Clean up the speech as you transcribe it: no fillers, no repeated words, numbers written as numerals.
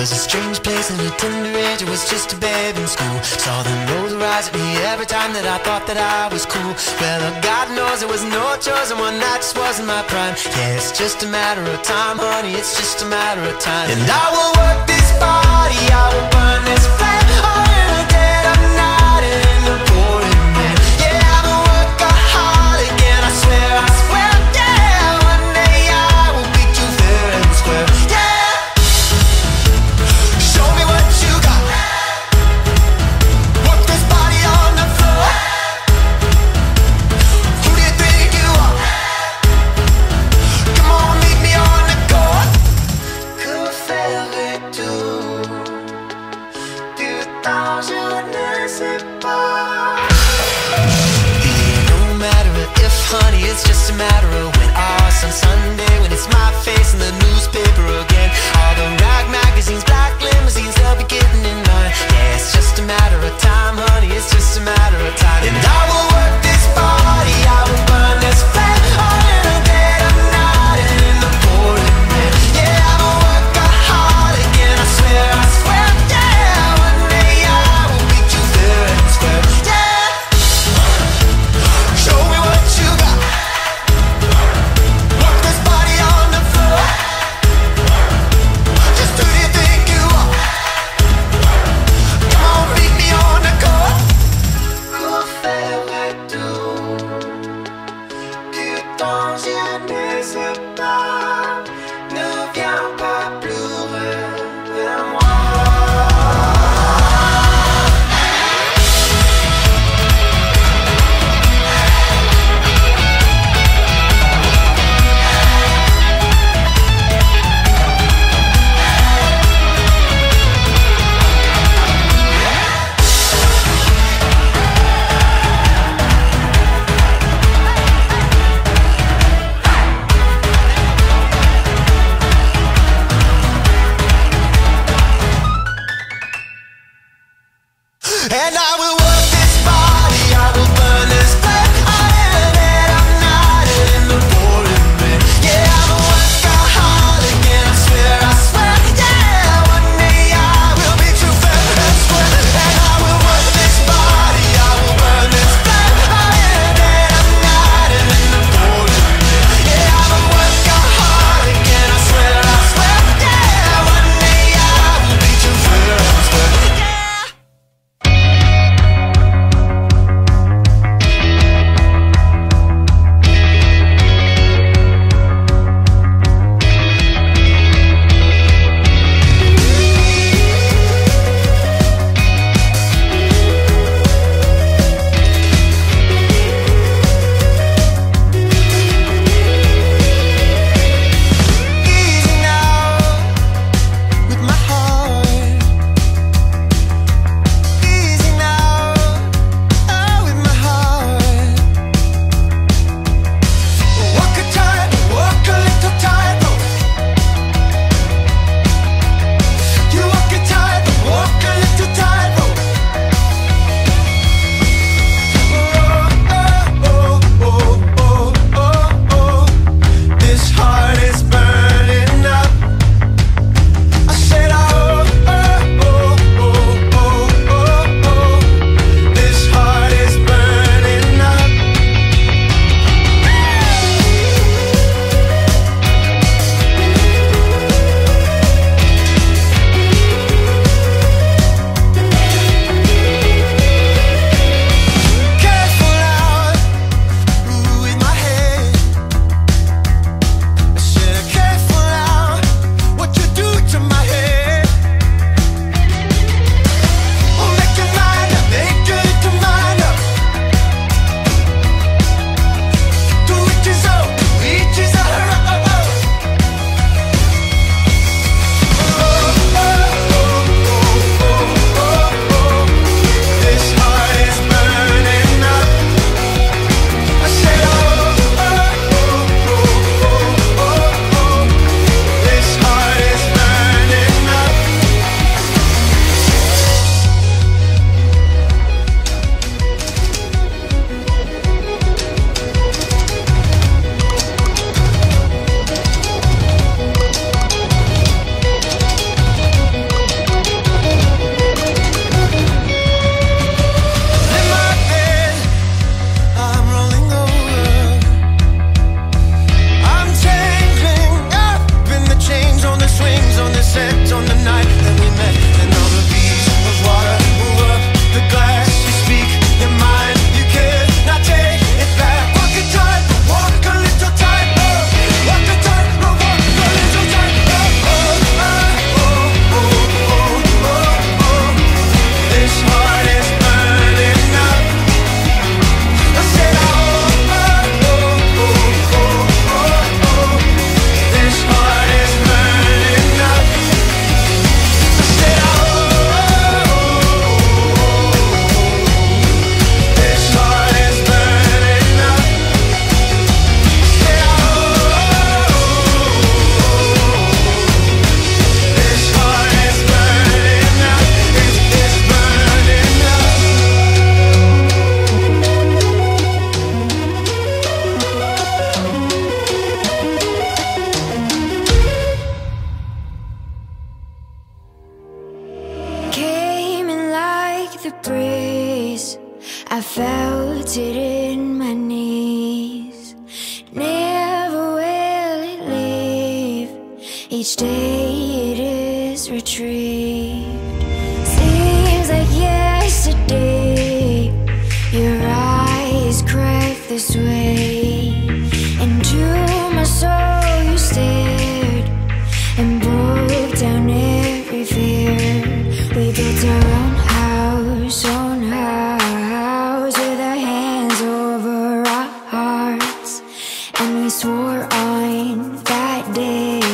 was a strange place and a tender age. I was just a babe in school. Saw the nose rise at me every time that I thought that I was cool. Well, God knows there was no choice, and one night just wasn't my prime. Yeah, it's just a matter of time, honey, it's just a matter of time. And I will work this body, I will burn this flame, all in the dead of night and in the pouring rain. Yeah, I'm a workaholic and I swear, yeah, one day I will beat you fair and square. Yeah, show me what you got. Work this body on the floor. Who do you think you are? Come on, meet me on the court. Que ferais-tu? Putain, je ne sais pas. No matter if, honey, it's just a matter of when. Some Sunday when it's my face in the newspaper again. All the rag magazines, black limousines, they'll be getting in line. Yeah, it's just a matter of time, honey, it's just a matter of time. And I will work this body, I will burn this flame, all in the dead of night and in the pouring rain. Yeah, I'm a workaholic and I swear, yeah, one day I will beat you fair and square. Yeah, show me what you got. Work this body on the floor. Just who do you think you are? Come on, beat me on the court. Que ferais-tu? Putain, je ne sais pas. Ne viens pas pleurer vers moi. each day it is retrieved. Seems like yesterday your eyes cracked this way. Into my soul you stared and broke down every fear. We built our own house with our hands over our hearts, and we swore on that day